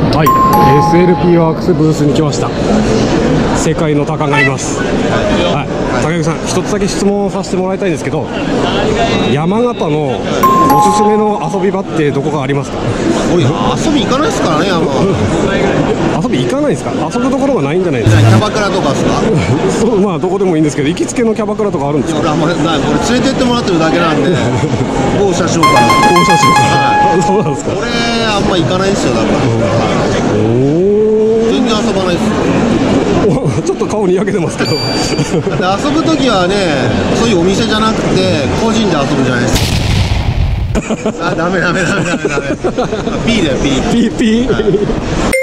はい、SLP ワークスブースに来ました。世界の鷹がいます。はい、高木さん、一つだけ質問させてもらいたいんですけど、山形のおすすめの遊び場ってどこかありますか？ 俺遊び行かないですからね、 遊び行かないですか？遊ぶところがないんじゃないですか？ キャバクラとかですか？ そう、まあどこでもいいんですけど、行きつけのキャバクラとかあるんですか？ 俺あんまりない、これ連れてってもらってるだけなんで某車掌から。 放射線か。そうなんですか。 俺あんま行かないんですよ、だから。 おお。 全然遊ばないですよ。 ちょっと顔に焼けてますけど。 で遊ぶときはね、そういうお店じゃなくて個人で遊ぶじゃないですか。あ、ダメ。 P だよ、 P。 ピーピー。